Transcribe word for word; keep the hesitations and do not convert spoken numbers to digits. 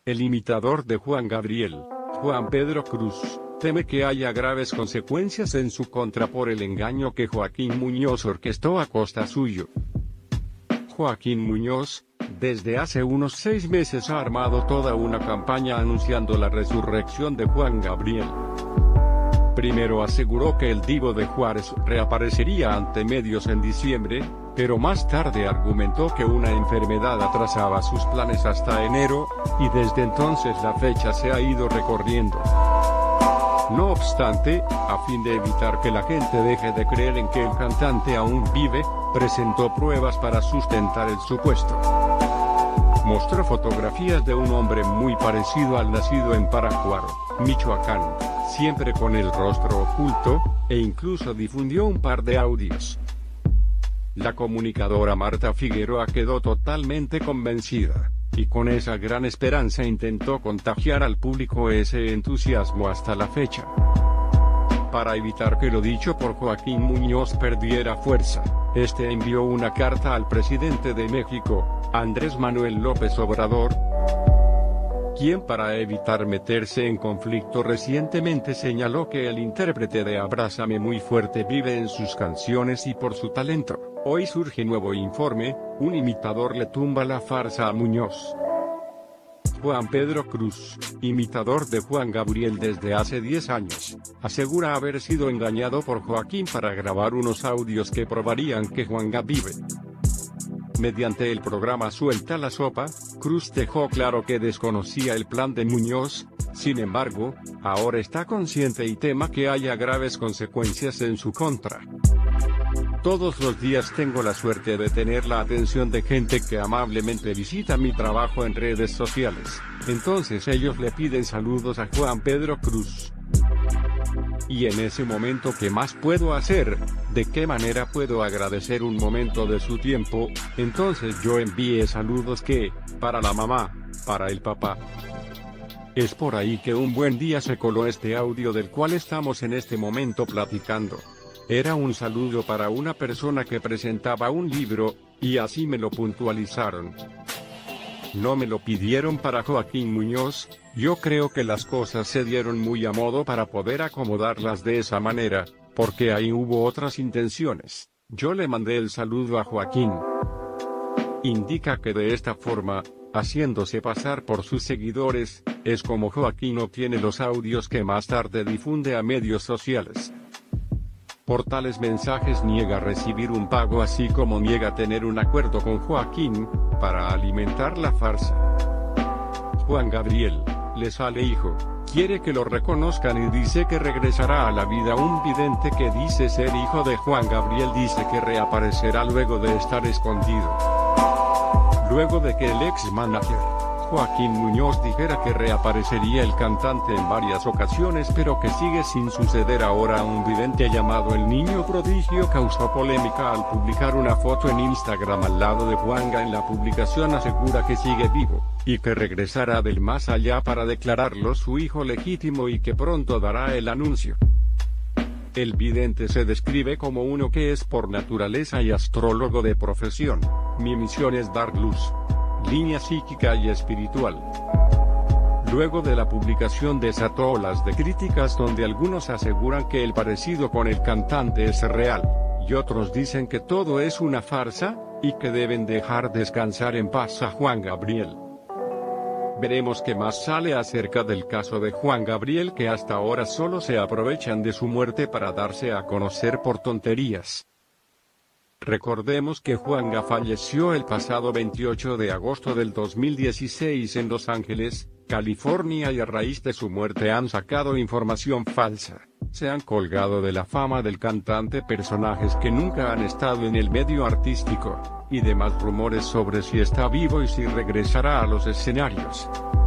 El imitador de Juan Gabriel, Juan Pedro Cruz, teme que haya graves consecuencias en su contra por el engaño que Joaquín Muñoz orquestó a costa suyo. Joaquín Muñoz, desde hace unos seis meses ha armado toda una campaña anunciando la resurrección de Juan Gabriel. Primero aseguró que el Divo de Juárez reaparecería ante medios en diciembre, pero más tarde argumentó que una enfermedad atrasaba sus planes hasta enero, y desde entonces la fecha se ha ido recorriendo. No obstante, a fin de evitar que la gente deje de creer en que el cantante aún vive, presentó pruebas para sustentar el supuesto. Mostró fotografías de un hombre muy parecido al nacido en Paracuaro, Michoacán, siempre con el rostro oculto, e incluso difundió un par de audios. La comunicadora Marta Figueroa quedó totalmente convencida, y con esa gran esperanza intentó contagiar al público ese entusiasmo hasta la fecha. Para evitar que lo dicho por Joaquín Muñoz perdiera fuerza, este envió una carta al presidente de México, Andrés Manuel López Obrador, quien para evitar meterse en conflicto recientemente señaló que el intérprete de Abrázame muy fuerte vive en sus canciones y por su talento. Hoy surge nuevo informe, un imitador le tumba la farsa a Muñoz. Juan Pedro Cruz, imitador de Juan Gabriel desde hace diez años, asegura haber sido engañado por Joaquín para grabar unos audios que probarían que Juanga vive. Mediante el programa Suelta la Sopa, Cruz dejó claro que desconocía el plan de Muñoz. Sin embargo, ahora está consciente y tema que haya graves consecuencias en su contra. Todos los días tengo la suerte de tener la atención de gente que amablemente visita mi trabajo en redes sociales, entonces ellos le piden saludos a Juan Pedro Cruz. Y en ese momento, ¿qué más puedo hacer? ¿De qué manera puedo agradecer un momento de su tiempo? Entonces yo envié saludos que, para la mamá, para el papá. Es por ahí que un buen día se coló este audio del cual estamos en este momento platicando. Era un saludo para una persona que presentaba un libro, y así me lo puntualizaron. No me lo pidieron para Joaquín Muñoz. Yo creo que las cosas se dieron muy a modo para poder acomodarlas de esa manera, porque ahí hubo otras intenciones. Yo le mandé el saludo a Joaquín. Indica que de esta forma, haciéndose pasar por sus seguidores, es como Joaquín obtiene los audios que más tarde difunde a medios sociales. Por tales mensajes niega recibir un pago, así como niega tener un acuerdo con Joaquín, para alimentar la farsa. Juan Gabriel, le sale hijo, quiere que lo reconozcan y dice que regresará a la vida. Un vidente que dice ser hijo de Juan Gabriel dice que reaparecerá luego de estar escondido. Luego de que el ex manager, Joaquín Muñoz, dijera que reaparecería el cantante en varias ocasiones, pero que sigue sin suceder. Ahora un vidente llamado el Niño Prodigio causó polémica al publicar una foto en Instagram al lado de Juanga. En la publicación asegura que sigue vivo, y que regresará del más allá para declararlo su hijo legítimo y que pronto dará el anuncio. El vidente se describe como uno que es por naturaleza y astrólogo de profesión. Mi misión es dar luz, línea psíquica y espiritual. Luego de la publicación desató olas de críticas donde algunos aseguran que el parecido con el cantante es real, y otros dicen que todo es una farsa, y que deben dejar descansar en paz a Juan Gabriel. Veremos qué más sale acerca del caso de Juan Gabriel, que hasta ahora solo se aprovechan de su muerte para darse a conocer por tonterías. Recordemos que Juanga falleció el pasado veintiocho de agosto del dos mil dieciséis en Los Ángeles, California, y a raíz de su muerte han sacado información falsa. Se han colgado de la fama del cantante personajes que nunca han estado en el medio artístico, y demás rumores sobre si está vivo y si regresará a los escenarios.